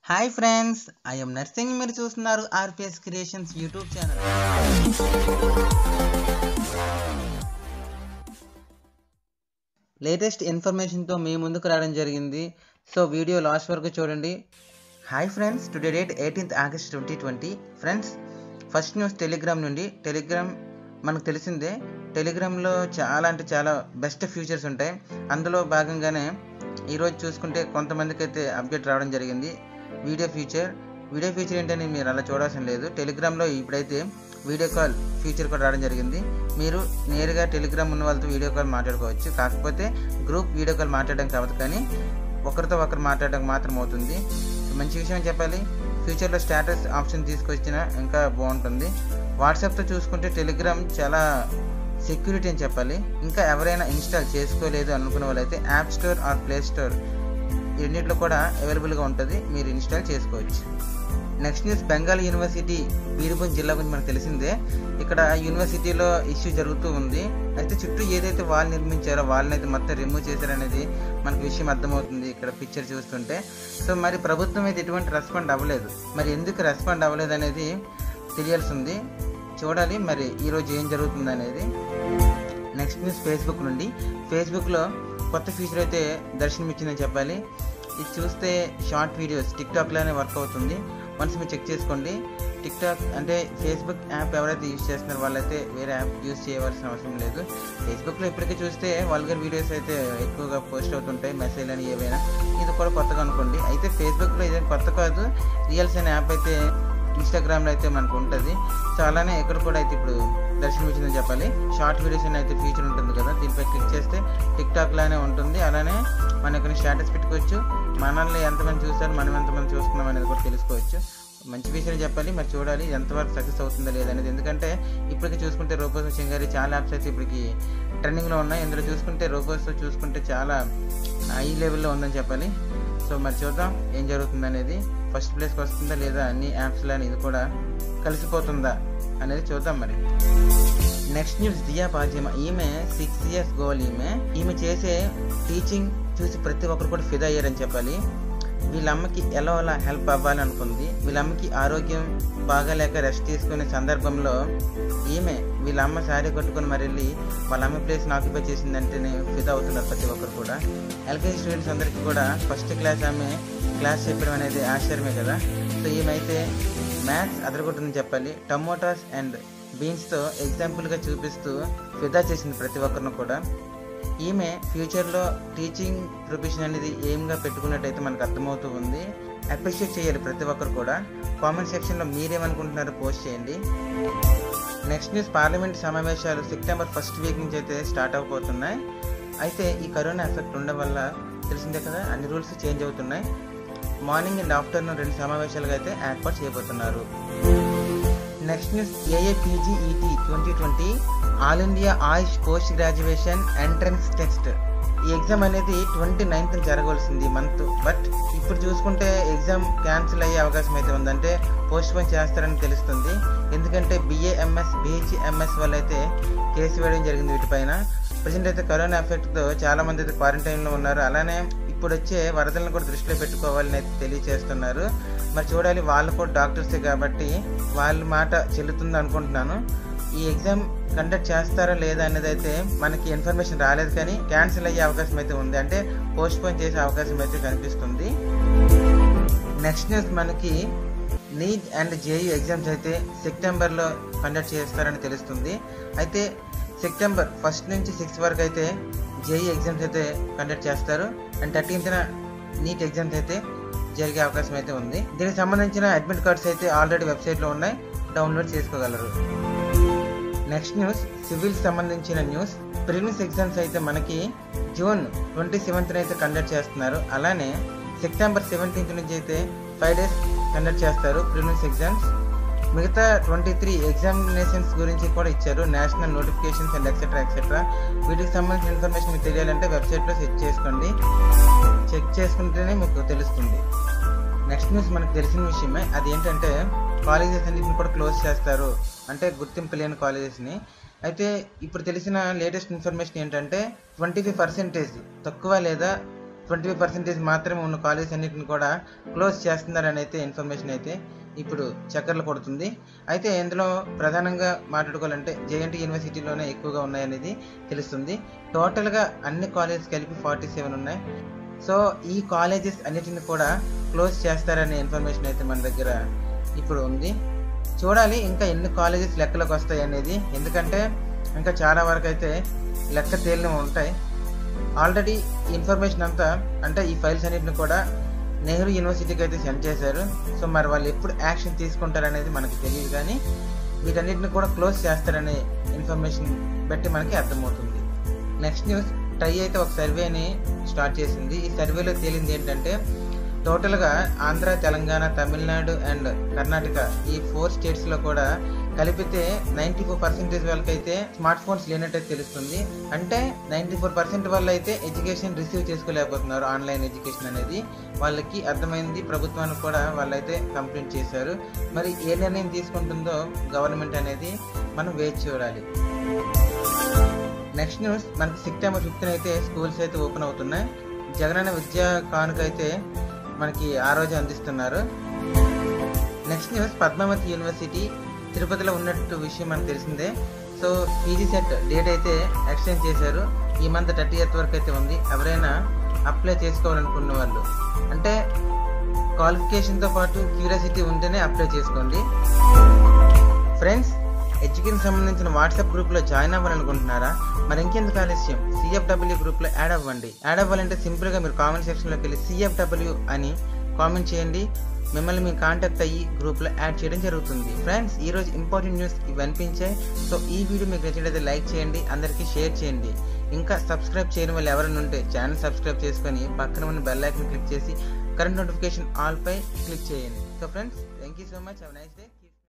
Hi friends, I'm Narsing. మీరు చూస్తున్నారు RPS creations YouTube channel. Latest ఇన్ఫర్మేషన్తో మీ ముందుకు రావడం జరిగింది. సో వీడియో లాస్ట్ వరకు చూడండి. Hi friends, today date 18th August 2020. Friends, first news Telegram నుండి. టెలిగ్రామ్ మనకు తెలిసిందే. టెలిగ్రామ్లో చాలా బెస్ట్ ఫీచర్స్ ఉంటాయి. అందులో భాగంగానే ఈరోజు చూసుకుంటే కొంతమందికి అయితే అప్డేట్ రావడం జరిగింది. వీడియో ఫీచర్ ఏంటని మీరు అలా చూడాల్సిన లేదు. టెలిగ్రామ్లో ఇప్పుడైతే వీడియో కాల్ ఫీచర్ కూడా రావడం జరిగింది. మీరు నేరుగా టెలిగ్రామ్ ఉన్న వాళ్ళతో వీడియో కాల్ మాట్లాడుకోవచ్చు. కాకపోతే గ్రూప్ వీడియో కాల్ మాట్లాడడం కావద్దు, కానీ ఒకరితో ఒకరు మాట్లాడడం మాత్రం అవుతుంది. మంచి విషయం చెప్పాలి. ఫ్యూచర్లో స్టేటస్ ఆప్షన్ తీసుకొచ్చినా ఇంకా బాగుంటుంది. వాట్సాప్తో చూసుకుంటే టెలిగ్రామ్ చాలా సెక్యూరిటీ అని చెప్పాలి. ఇంకా ఎవరైనా ఇన్స్టాల్ చేసుకోలేదు అనుకున్న వాళ్ళైతే app store or play store రెండింటిలో కూడా అవైలబుల్గా ఉంటుంది, మీరు ఇన్స్టాల్ చేసుకోవచ్చు. Next news, Bengal university Birbhum జిల్లా గురించి మనకు తెలిసిందే. ఇక్కడ యూనివర్సిటీలో ఇష్యూ జరుగుతూ ఉంది. అయితే చుట్టూ ఏదైతే వాళ్ళు నిర్మించారో వాళ్ళని అయితే మొత్తం రిమూవ్ చేశారనేది మనకు విషయం అర్థమవుతుంది ఇక్కడ పిక్చర్ చూస్తుంటే. సో మరి ప్రభుత్వం అయితే ఎటువంటి రెస్పాండ్ అవ్వలేదు. మరి ఎందుకు రెస్పాండ్ అవ్వలేదు అనేది తెలియాల్సి ఉంది. చూడాలి మరి ఈరోజు ఏం జరుగుతుంది అనేది. నెక్స్ట్ న్యూస్, ఫేస్బుక్ నుండి. ఫేస్బుక్లో కొత్త ఫీచర్ అయితే దర్శనమిచ్చిందని చెప్పాలి. ఇది చూస్తే షార్ట్ వీడియోస్ టిక్టాక్లోనే వర్క్ అవుతుంది. వన్స్ మీరు చెక్ చేసుకోండి. టిక్టాక్ అంటే ఫేస్బుక్ యాప్ ఎవరైతే యూజ్ చేస్తున్నారో వాళ్ళైతే వేరే యాప్ యూజ్ చేయవలసిన అవసరం లేదు. ఫేస్బుక్లో ఇప్పటికీ చూస్తే వల్గర్ వీడియోస్ అయితే ఎక్కువగా పోస్ట్ అవుతుంటాయి, మెసేజ్ అని ఏవైనా. ఇది కూడా కొత్తగా అనుకోండి. అయితే ఫేస్బుక్లో ఇదేం కొత్త కాదు. రియల్స్ అనే యాప్ అయితే ఇన్స్టాగ్రామ్లో అయితే మనకు ఉంటుంది. సో అలానే ఇక్కడ కూడా అయితే ఇప్పుడు దర్శనం ఇచ్చిందని చెప్పాలి. షార్ట్ వీడియోస్ అని అయితే ఫీచర్ ఉంటుంది కదా, దీనిపై క్లిక్ చేస్తే టిక్టాక్ లానే ఉంటుంది. అలానే మనం ఇక్కడ స్టేటస్ పెట్టుకోవచ్చు. మనల్ని ఎంతమంది చూస్తారు, మనం ఎంతమంది చూస్తున్నాం అనేది కూడా తెలుసుకోవచ్చు. మంచి ఫీచర్ చెప్పాలి. మరి చూడాలి ఎంతవరకు సక్సెస్ అవుతుందా లేదనేది. ఎందుకంటే ఇప్పటికి చూసుకుంటే రోబోస్ చింగారి చాలా యాప్స్ అయితే ఇప్పటికి ట్రెండింగ్లో ఉన్నాయి. ఇందులో చూసుకుంటే రోబోస్ చూసుకుంటే చాలా హై లెవెల్లో ఉందని చెప్పాలి. సో మరి చూద్దాం ఏం జరుగుతుంది అనేది. ఫస్ట్ ప్లేస్కి వస్తుందా లేదా, అన్ని యాప్స్లో ఇది కూడా కలిసిపోతుందా అనేది చూద్దాం మరి. నెక్స్ట్ న్యూస్, దియా పాజిమా. ఈమె 6 years గోల్. ఈమె చేసే టీచింగ్ చూసి ప్రతి ఒక్కరు కూడా ఫిదా అయ్యారని చెప్పాలి. వీళ్ళ అమ్మకి ఎలా హెల్ప్ అవ్వాలి అనుకుంది. వీళ్ళ అమ్మకి ఆరోగ్యం బాగాలేక రెస్ట్ తీసుకునే సందర్భంలో ఈమె వీళ్ళ అమ్మ శారీ కట్టుకుని మరి వెళ్ళి వాళ్ళ అమ్మ ప్లేస్ని ఆక్యుపై చేసిందంటేనే ఫిదా అవుతున్నారు ప్రతి ఒక్కరు కూడా. ఎల్కేజీ స్టూడెంట్స్ అందరికీ కూడా ఫస్ట్ క్లాస్ ఆమె క్లాస్ చెప్పడం అనేది ఆశ్చర్యమే కదా. సో ఈమె అయితే మ్యాథ్స్ అదరగొట్టుందని చెప్పాలి. టమోటాస్ అండ్ బీన్స్తో ఎగ్జాంపుల్గా చూపిస్తూ ఫిదా చేసింది ప్రతి ఒక్కరిని కూడా. ఈమె ఫ్యూచర్లో టీచింగ్ ప్రొఫెషన్ అనేది ఎయిమ్గా పెట్టుకున్నట్టయితే మనకు అర్థమవుతూ ఉంది. అప్రిషియేట్ చేయాలి ప్రతి ఒక్కరు కూడా. కామెంట్ సెక్షన్లో మీరేమనుకుంటున్నారో పోస్ట్ చేయండి. నెక్స్ట్ న్యూస్, పార్లమెంట్ సమావేశాలు సెప్టెంబర్ 1st వీక్ నుంచి అయితే స్టార్ట్ అవబోతున్నాయి. అయితే ఈ కరోనా ఎఫెక్ట్ ఉండడం వల్ల తెలిసిందే కదా, అన్ని రూల్స్ చేంజ్ అవుతున్నాయి. మార్నింగ్ అండ్ ఆఫ్టర్నూన్ 2 సమావేశాలుగా అయితే ఏర్పాటు చేయబోతున్నారు. Next news, AIPGET 2020 all India AYUSH post graduation entrance test. ఈ ఎగ్జామ్ అనేది 29th జరగవలసింది మంత్. బట్ ఇప్పుడు చూసుకుంటే ఎగ్జామ్ క్యాన్సిల్ అయ్యే అవకాశం అయితే ఉందంటే పోస్ట్ పోన్ చేస్తారని తెలుస్తుంది. ఎందుకంటే బిఏఎంఎస్ బిహెచ్ఎంఎస్ వల్ల అయితే కేసు వేయడం జరిగింది వీటిపైన. ప్రజెంట్ అయితే కరోనా ఎఫెక్ట్తో చాలా మంది అయితే క్వారంటైన్లో ఉన్నారు. అలానే ఇప్పుడు వచ్చే వరదలను కూడా దృష్టిలో పెట్టుకోవాలని అయితే తెలియజేస్తున్నారు. మరి చూడాలి, వాళ్ళు కూడా డాక్టర్సే కాబట్టి వాళ్ళ మాట చెల్లుతుంది అనుకుంటున్నాను. ఈ ఎగ్జామ్ కండక్ట్ చేస్తారా లేదా అనేది అయితే మనకి ఇన్ఫర్మేషన్ రాలేదు, కానీ క్యాన్సిల్ అయ్యే అవకాశం అయితే ఉంది, అంటే పోస్ట్ పోన్ చేసే అవకాశం అయితే కనిపిస్తుంది. నెక్స్ట్ న్యూస్, మనకి నీట్ అండ్ జేయూ ఎగ్జామ్స్ అయితే సెప్టెంబర్లో కండక్ట్ చేస్తారని తెలుస్తుంది. అయితే సెప్టెంబర్ 1st నుంచి 6th వరకు అయితే జేయూ ఎగ్జామ్స్ అయితే కండక్ట్ చేస్తారు. అండ్ 13th నీట్ ఎగ్జామ్స్ అయితే జరిగే అవకాశం అయితే ఉంది. దీనికి సంబంధించిన అడ్మిట్ కార్డ్స్ అయితే ఆల్రెడీ వెబ్సైట్లో ఉన్నాయి, డౌన్లోడ్ చేసుకోగలరు. నెక్స్ట్ న్యూస్, సివిల్స్ సంబంధించిన న్యూస్. ప్రిలిమ్స్ ఎగ్జామ్స్ అయితే మనకి జూన్ 27th అయితే కండక్ట్ చేస్తున్నారు. అలానే సెప్టెంబర్ 17th నుంచి అయితే 5 days కండక్ట్ చేస్తారు ప్రిలిమ్స్ ఎగ్జామ్స్. మిగతా 23 ఎగ్జామినేషన్స్ గురించి కూడా ఇచ్చారు, నేషనల్ నోటిఫికేషన్స్ అండ్ ఎక్సెట్రా. వీటికి సంబంధించిన ఇన్ఫర్మేషన్ మీకు తెలియాలంటే వెబ్సైట్లో చెక్ చేసుకుంటేనే మీకు తెలుస్తుంది. నెక్స్ట్ న్యూస్, మనకు తెలిసిన విషయమే. అది ఏంటంటే కాలేజెస్ అన్నింటిని కూడా క్లోజ్ చేస్తారు, అంటే గుర్తింపు లేని కాలేజెస్ని. అయితే ఇప్పుడు తెలిసిన లేటెస్ట్ ఇన్ఫర్మేషన్ ఏంటంటే 25% తక్కువ లేదా 25% మాత్రమే ఉన్న కాలేజెస్ అన్నిటిని కూడా క్లోజ్ చేస్తున్నారని అయితే ఇన్ఫర్మేషన్ అయితే ఇప్పుడు చక్కర్లు కొడుతుంది. అయితే ఇందులో ప్రధానంగా మాట్లాడుకోవాలంటే జేఎన్టీ యూనివర్సిటీలోనే ఎక్కువగా ఉన్నాయనేది తెలుస్తుంది. టోటల్గా అన్ని కాలేజెస్ కలిపి 47 ఉన్నాయి. సో ఈ కాలేజెస్ అన్నిటిని కూడా క్లోజ్ చేస్తారనే ఇన్ఫర్మేషన్ అయితే మన దగ్గర ఇప్పుడు ఉంది. చూడాలి ఇంకా ఎన్ని కాలేజెస్ లెక్కలోకి వస్తాయి అనేది, ఎందుకంటే ఇంకా చాలా వరకు అయితే లెక్క తేలిన ఉంటాయి. ఆల్రెడీ ఇన్ఫర్మేషన్ అంతా అంటే ఈ ఫైల్స్ అన్నిటిని కూడా నెహ్రూ యూనివర్సిటీకి అయితే సెండ్ చేశారు. సో మరి వాళ్ళు ఎప్పుడు యాక్షన్ తీసుకుంటారనేది మనకు తెలియదు, కానీ వీటన్నిటిని కూడా క్లోజ్ చేస్తారనే ఇన్ఫర్మేషన్ బట్టి మనకి అర్థమవుతుంది. నెక్స్ట్ న్యూస్, ట్రై అయితే ఒక సర్వేని స్టార్ట్ చేసింది. ఈ సర్వేలో తేలింది ఏంటంటే టోటల్గా ఆంధ్ర, తెలంగాణ, తమిళనాడు అండ్ కర్ణాటక ఈ 4 స్టేట్స్లో కూడా కలిపితే 94% వాళ్ళకైతే స్మార్ట్ ఫోన్స్ లేనట్టయితే తెలుస్తుంది. అంటే 94% వాళ్ళు అయితే ఎడ్యుకేషన్ రిసీవ్ చేసుకోలేకపోతున్నారు. ఆన్లైన్ ఎడ్యుకేషన్ అనేది వాళ్ళకి అర్థమైంది. ప్రభుత్వానికి కూడా వాళ్ళైతే కంప్లైంట్ చేశారు. మరి ఏ నిర్ణయం తీసుకుంటుందో గవర్నమెంట్ అనేది మనం వేచి చూడాలి. నెక్స్ట్ న్యూస్, మనకి సెప్టెంబర్ 5th అయితే స్కూల్స్ అయితే ఓపెన్ అవుతున్నాయి. జగనన్న విద్యా కానుక అయితే మనకి ఆ రోజు అందిస్తున్నారు. నెక్స్ట్ న్యూస్, పద్మావతి యూనివర్సిటీ తిరుపతిలో ఉన్నట్టు విషయం మనకు తెలిసిందే. సో పీజీ సెట్ డేట్ అయితే ఎక్స్టెండ్ చేశారు. ఈ మంత్ 30th వరకు అయితే ఉంది. ఎవరైనా అప్లై చేసుకోవాలనుకున్న వాళ్ళు అంటే క్వాలిఫికేషన్తో పాటు క్యూరియాసిటీ ఉంటేనే అప్లై చేసుకోండి. ఫ్రెండ్స్, ఎడ్యుకేషన్ సంబంధించిన వాట్సాప్ గ్రూప్లో జాయిన్ అవ్వాలనుకుంటున్నారా? మరి ఇంకెందుకు ఆలస్యం, CFW గ్రూప్లో యాడ్ అవ్వండి. యాడ్ అవ్వాలంటే సింపుల్గా మీరు కామెంట్ సెక్షన్లోకి వెళ్ళి CFW అని కామెంట్ చేయండి. మిమ్మల్ని మీరు కాంటాక్ట్ అయ్యి గ్రూప్లో యాడ్ చేయడం జరుగుతుంది. ఫ్రెండ్స్, ఈరోజు ఇంపార్టెంట్ న్యూస్ ఇవి అనిపించాయి. సో ఈ వీడియో మీకు నచ్చినట్లయితే లైక్ చేయండి, అందరికీ షేర్ చేయండి. ఇంకా సబ్స్క్రైబ్ చేయని వాళ్ళు ఎవరైనా ఉంటే ఛానల్ సబ్స్క్రైబ్ చేసుకొని పక్కన ఉన్న బెల్ ఐకాన్ క్లిక్ చేసి కరెంట్ నోటిఫికేషన్ ఆల్ పై క్లిక్ చేయండి. So friends, thank you so much. Have a nice day.